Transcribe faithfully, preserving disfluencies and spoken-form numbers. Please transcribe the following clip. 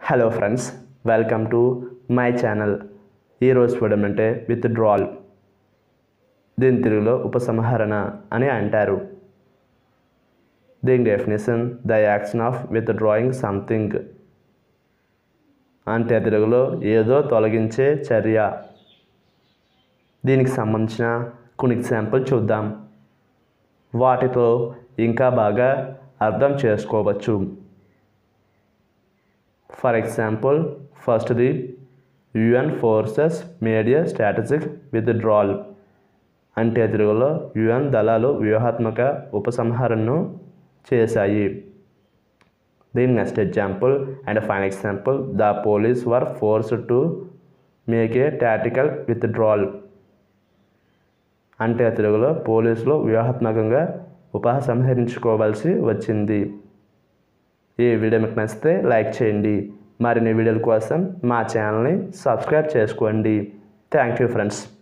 Hello friends, welcome to my channel. ఈరోజు చూడమంటే withdrawal. దీని తెలుగులో ఉపసంహరణ అని అంటారు. దీని definition the action of withdrawing something. అంటే తెలుగులో ఏదో తొలగించే చర్య. దీనికి సంబంధించిన కొన్ని ఎగ్జాంపుల్ చూద్దాం. వాటితో ఇంకా బాగా అర్థం చేసుకోవచ్చు. For example, firstly, U N forces made a strategic withdrawal. అంటే తెలుగులో యుఎన్ దళాలు వ్యూహాత్మక ఉపసంహరణను చేశాయి. దీని next example and final example, the police were forced to make a tactical withdrawal. అంటే తెలుగులో పోలీసులు వ్యూహాత్మకంగా ఉపసంహరించుకోవాల్సి వచ్చింది. ఈ వీడియో మీకు నచ్చితే లైక్ చేయండి. మరిన్ని వీడియోల కోసం మా ఛానల్ని సబ్స్క్రైబ్ చేసుకోండి. Thank you friends.